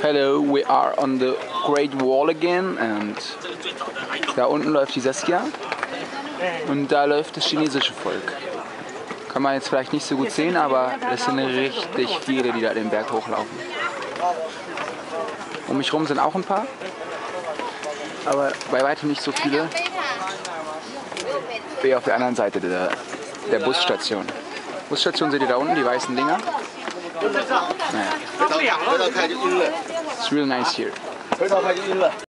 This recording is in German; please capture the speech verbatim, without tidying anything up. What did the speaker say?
Hello, we are on the Great Wall again and da unten läuft die Saskia und da läuft das chinesische Volk. Kann man jetzt vielleicht nicht so gut sehen, aber es sind richtig viele, die da den Berg hochlaufen. Um mich rum sind auch ein paar, aber bei weitem nicht so viele wie auf der anderen Seite der, der Busstation. Busstation seht ihr da unten, die weißen Dinger. Naja. It's really nice here.